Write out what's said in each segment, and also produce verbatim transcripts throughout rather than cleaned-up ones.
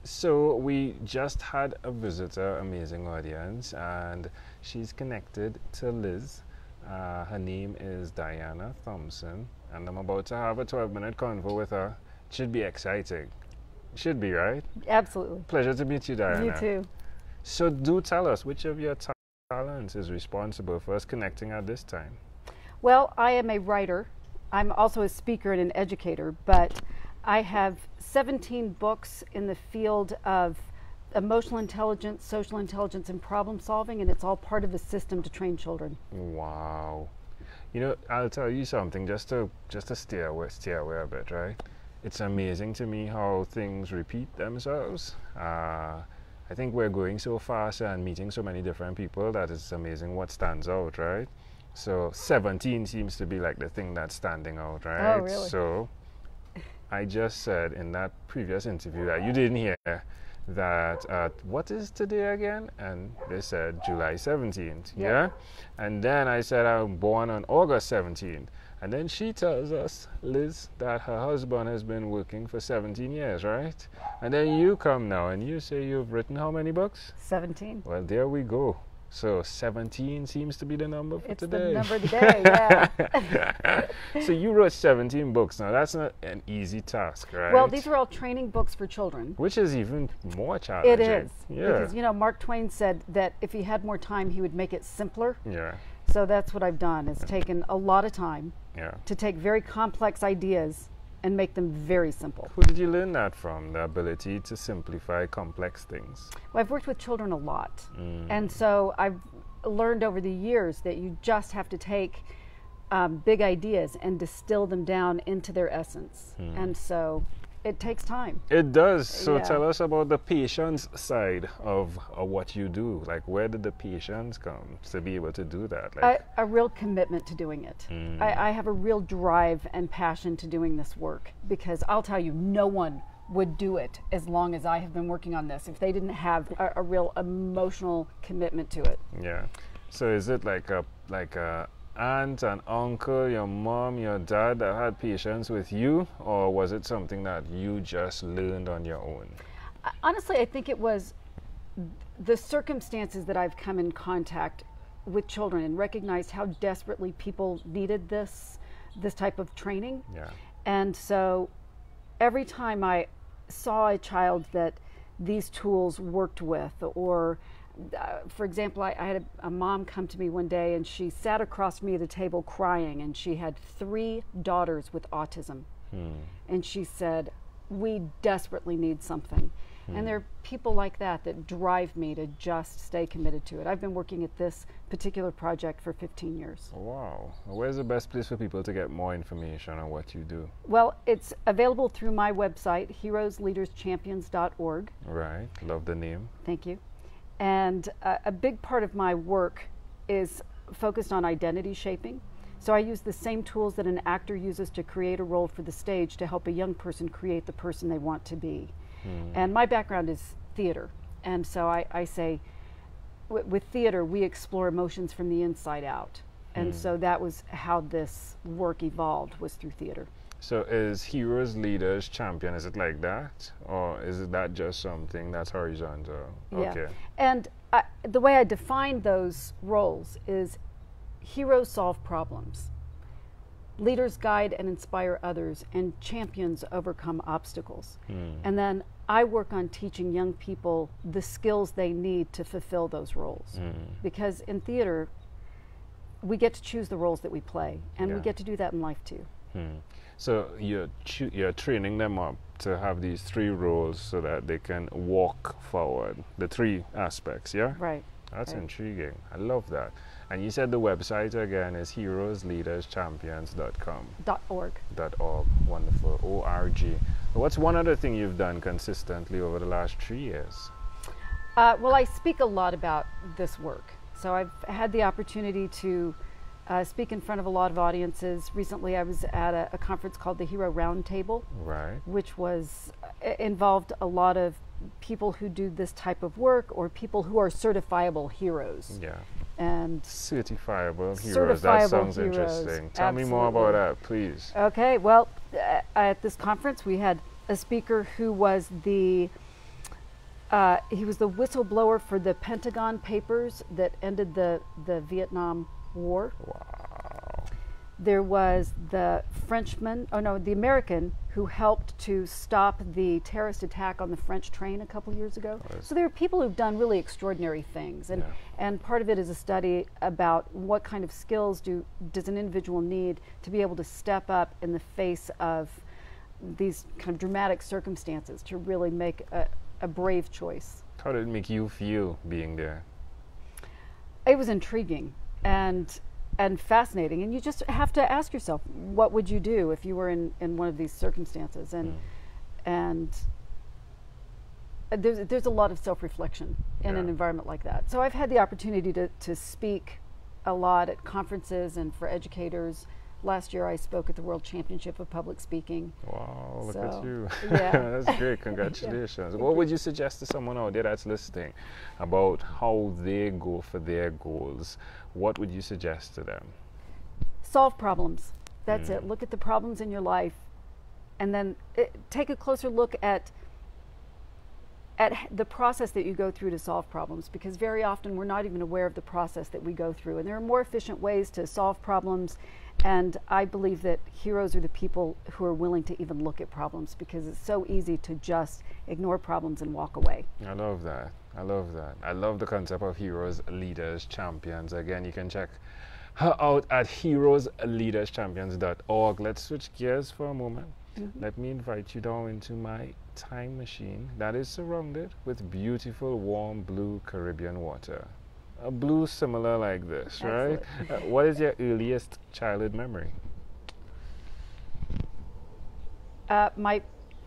So we just had a visitor, amazing audience, and she's connected to Liz. Uh, her name is Diana Thompson, and I'm about to have a twelve minute convo with her. It should be exciting. Should be, right? Absolutely. Pleasure to meet you, Diana. You too. So do tell us, which of your ta- talents is responsible for us connecting at this time? Well, I am a writer. I'm also a speaker and an educator, but I have seventeen books in the field of emotional intelligence, social intelligence, and problem solving, and it's all part of a system to train children. Wow. You know, I'll tell you something just to just to stay away, stay away a bit, right? It's amazing to me how things repeat themselves. Uh, I think we're going so fast and meeting so many different people that it's amazing what stands out, right? So seventeen seems to be like the thing that's standing out, right? Oh, really? So I just said in that previous interview that you didn't hear that uh, what is today again? And they said July seventeenth, yeah. yeah? And then I said I'm born on August seventeenth. And then she tells us, Liz, that her husband has been working for seventeen years, right? And then you come now and you say you've written how many books? seventeen. Well, there we go. So seventeen seems to be the number for it's today. It's the number of the day, yeah. So you wrote seventeen books. Now, that's not an easy task, right? Well, these are all training books for children. Which is even more challenging. It is. Yeah. Because, you know, Mark Twain said that if he had more time, he would make it simpler. Yeah. So that's what I've done. It's taken a lot of time yeah. to take very complex ideas and make them very simple. Who did you learn that from, the ability to simplify complex things? Well, I've worked with children a lot. Mm. And so I've learned over the years that you just have to take um, big ideas and distill them down into their essence. Mm. And so it takes time. It does. So yeah. tell us about the patience side of, of what you do. Like, where did the patience come to be able to do that? Like a, a real commitment to doing it. Mm. I, I have a real drive and passion to doing this work, because I'll tell you, no one would do it as long as I have been working on this if they didn't have a, a real emotional commitment to it. Yeah. So is it like a like a aunt and uncle, your mom, your dad that had patience with you, or was it something that you just learned on your own? Honestly, I think it was the circumstances that I've come in contact with children and recognized how desperately people needed this this type of training. Yeah. And so every time I saw a child that these tools worked with, or Uh, for example, I, I had a, a mom come to me one day and she sat across me at a table crying, and she had three daughters with autism. Hmm. And she said, we desperately need something. Hmm. And there are people like that that drive me to just stay committed to it. I've been working at this particular project for fifteen years. Wow. Where's the best place for people to get more information on what you do? Well, it's available through my website, heroes leaders champions dot org. Right. Love the name. Thank you. And uh, a big part of my work is focused on identity shaping. So I use the same tools that an actor uses to create a role for the stage to help a young person create the person they want to be. Hmm. And my background is theater. And so I, I say, w with theater, we explore emotions from the inside out. And hmm. so that was how this work evolved, was through theater. So is Heroes, Leaders, Champion, is it like that? Or is it that just something that's horizontal? Yeah. Okay. And I, the way I define those roles is heroes solve problems, leaders guide and inspire others, and champions overcome obstacles. Hmm. And then I work on teaching young people the skills they need to fulfill those roles. Hmm. Because in theater, we get to choose the roles that we play, and yeah. we get to do that in life too. Hmm. So you're you're training them up to have these three roles so that they can walk forward. The three aspects, yeah? Right. That's right. intriguing. I love that. And you said the website again is heroes leaders champions dot com. Dot org. Dot org. Wonderful. O R G. What's one other thing you've done consistently over the last three years? Uh, well, I speak a lot about this work. So I've had the opportunity to Uh, speak in front of a lot of audiences. Recently I was at a, a conference called the Hero Roundtable, right. which was uh, involved a lot of people who do this type of work, or people who are certifiable heroes. Yeah. And certifiable heroes, certifiable that sounds heroes. interesting. Tell Absolutely. me more about that, please. Okay, well, uh, at this conference we had a speaker who was the Uh, he was the whistleblower for the Pentagon Papers that ended the, the Vietnam War. Wow. There was the Frenchman, oh no, the American who helped to stop the terrorist attack on the French train a couple years ago. Nice. So there are people who've done really extraordinary things, and Yeah. and part of it is a study about what kind of skills do does an individual need to be able to step up in the face of these kind of dramatic circumstances to really make a, a brave choice. How did it make you feel being there? It was intriguing and and fascinating, and you just have to ask yourself, what would you do if you were in, in one of these circumstances? And Mm. and uh, there's there's a lot of self-reflection in Yeah. an environment like that. So I've had the opportunity to to speak a lot at conferences and for educators. Last year I spoke at the World Championship of Public Speaking. Wow, look at So, you. yeah. That's great. Congratulations. What would you suggest to someone out there that's listening about how they go for their goals? What would you suggest to them? Solve problems. That's Mm. it. Look at the problems in your life, and then it, take a closer look at at h- the process that you go through to solve problems, because very often we're not even aware of the process that we go through, and there are more efficient ways to solve problems. And I believe that heroes are the people who are willing to even look at problems, because it's so easy to just ignore problems and walk away. I love that. I love that. I love the concept of heroes, leaders, champions. Again, you can check her out at heroes leaders champions dot org. Let's switch gears for a moment. Mhm. Let me invite you down into my time machine that is surrounded with beautiful, warm, blue Caribbean water. A blue similar like this, right? Uh, what is your earliest childhood memory? Uh, my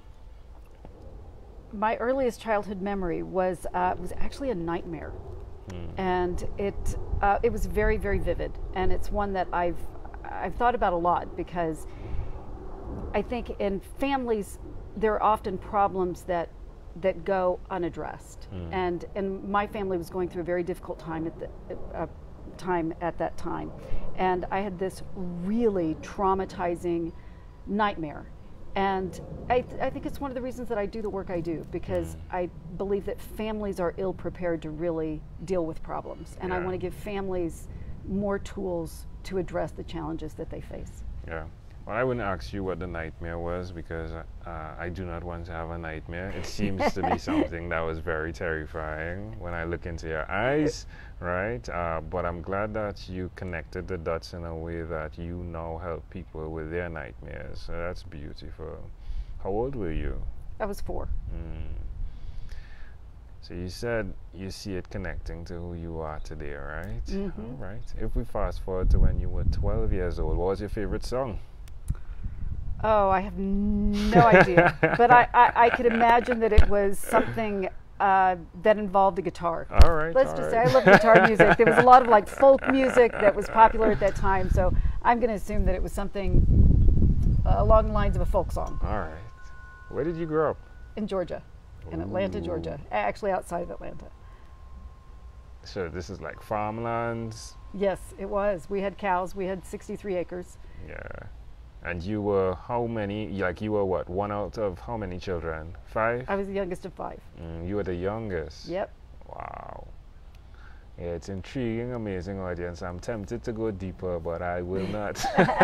my earliest childhood memory was uh, was actually a nightmare, Mm. and it uh, it was very very vivid, and it's one that I've I've thought about a lot, because I think in families there are often problems that that go unaddressed, Mm. and and my family was going through a very difficult time at the uh, time at that time, and I had this really traumatizing nightmare. And I, th- I think it's one of the reasons that I do the work I do, because Mm. I believe that families are ill prepared to really deal with problems. And I Yeah. want to give families more tools to address the challenges that they face. Yeah. Well, I wouldn't ask you what the nightmare was, because uh, I do not want to have a nightmare. It seems to be something that was very terrifying when I look into your eyes, right? Uh, but I'm glad that you connected the dots in a way that you now help people with their nightmares. So that's beautiful. How old were you? I was four. Mm. So you said you see it connecting to who you are today, right? Mhm. All right. If we fast forward to when you were twelve years old, what was your favorite song? Oh, I have no idea. But I, I, I could imagine that it was something uh, that involved a guitar. All right. Let's all just right. say I love guitar music. There was a lot of like folk music that was popular at that time, so I'm going to assume that it was something uh, along the lines of a folk song. All right. Where did you grow up? In Georgia, in Atlanta, Ooh. Georgia, actually outside of Atlanta. So this is like farmlands. Yes, it was. We had cows. We had sixty-three acres. Yeah. And you were how many? Like you were what? One out of how many children? Five? I was the youngest of five. Mm, you were the youngest. Yep. Wow. Yeah, it's intriguing, amazing audience. I'm tempted to go deeper, but I will not.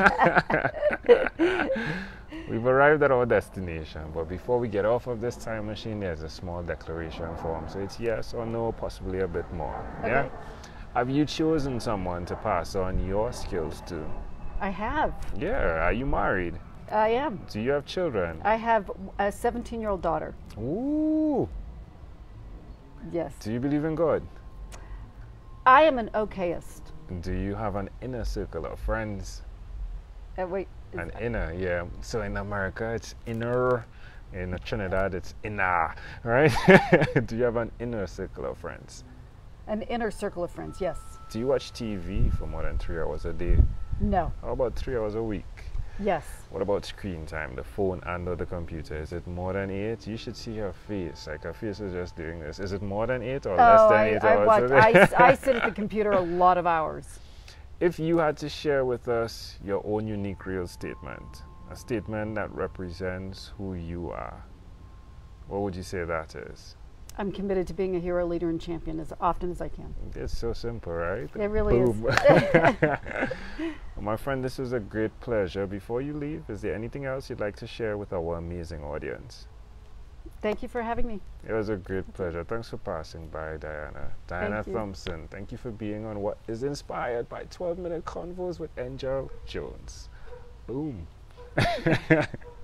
We've arrived at our destination, but before we get off of this time machine, there's a small declaration form. So it's yes or no, possibly a bit more. Yeah? Okay. Have you chosen someone to pass on your skills to? I have. Yeah. Are you married? I am. Do you have children? I have a seventeen-year-old daughter. Ooh. Yes. Do you believe in God? I am an okayist. Do you have an inner circle of friends? Uh, wait. is- An inner, yeah. So in America, it's inner. In Trinidad, it's inner, right? Do you have an inner circle of friends? An inner circle of friends, yes. Do you watch T V for more than three hours a day? No. How about three hours a week? Yes. What about screen time, the phone and or the computer? Is it more than eight? You should see her face. Like her face is just doing this. Is it more than eight or less Oh, than I, eight I, hours watch, a I, day? s- I sit at the computer a lot of hours. If you had to share with us your own unique real statement, a statement that represents who you are, what would you say that is? I'm committed to being a hero, leader, and champion as often as I can. It's so simple, right? It really Boom. is. My friend, this was a great pleasure. Before you leave, is there anything else you'd like to share with our amazing audience? Thank you for having me. It was a great pleasure. Thanks for passing by, Diana. Diana Thank you. Thompson, thank you for being on What is Inspired by twelve minute Convos with Angel Jones. Boom.